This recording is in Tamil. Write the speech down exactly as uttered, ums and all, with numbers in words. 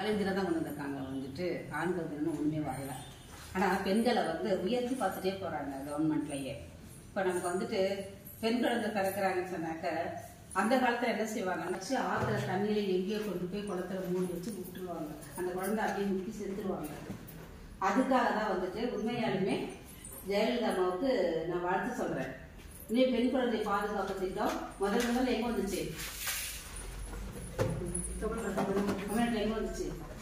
மகளிர் தினம் தான் கொண்டு வந்திருக்காங்க வந்துட்டு ஆண்கள் தினம் ஒன்றுமே வரல. ஆனால் பெண்களை வந்து உயர்த்தி பார்த்துட்டே போகிறாங்க கவர்மெண்ட்லேயே. இப்போ நமக்கு வந்துட்டு பெண் குழந்தை பிறக்கிறாங்கன்னு சொன்னாக்க அந்த காலத்தில் என்ன செய்வாங்க, வச்சு ஆற்றுல தண்ணியில எங்கேயோ கொண்டு போய் குளத்துல மூடி வச்சு விட்டுருவாங்க. அந்த குழந்தை அப்படியே முக்கி செத்துருவாங்க. அதுக்காக தான் வந்துட்டு உண்மையாலுமே ஜெயலலிதா அம்மாவுக்கு நான் வாழ்த்து சொல்கிறேன். இன்னும் பெண் குழந்தை பாதுகாப்பு திட்டம் முதல் முதல்ல எங்கே வந்துச்சு, தமிழ்நாட்டில் எங்கே வந்துச்சு?